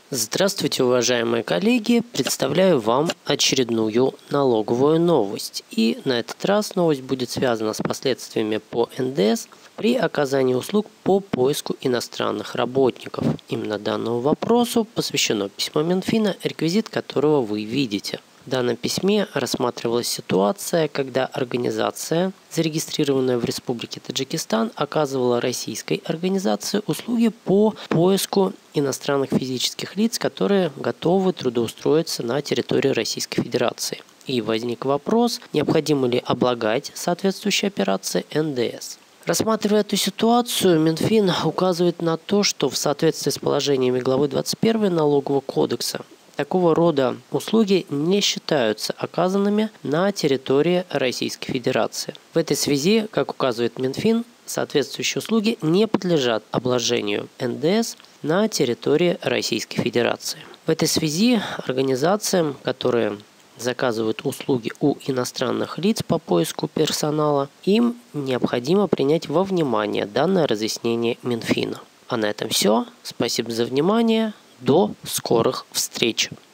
Здравствуйте, уважаемые коллеги! Представляю вам очередную налоговую новость. И на этот раз новость будет связана с последствиями по НДС при оказании услуг по поиску иностранных работников. Именно данному вопросу посвящено письмо Минфина, реквизит которого вы видите. В данном письме рассматривалась ситуация, когда организация, зарегистрированная в Республике Таджикистан, оказывала российской организации услуги по поиску иностранных физических лиц, которые готовы трудоустроиться на территории Российской Федерации. И возник вопрос, необходимо ли облагать соответствующие операции НДС. Рассматривая эту ситуацию, Минфин указывает на то, что в соответствии с положениями главы 21 Налогового кодекса такого рода услуги не считаются оказанными на территории Российской Федерации. В этой связи, как указывает Минфин, соответствующие услуги не подлежат обложению НДС на территории Российской Федерации. В этой связи организациям, которые заказывают услуги у иностранных лиц по поиску персонала, им необходимо принять во внимание данное разъяснение Минфина. А на этом все. Спасибо за внимание. До скорых встреч!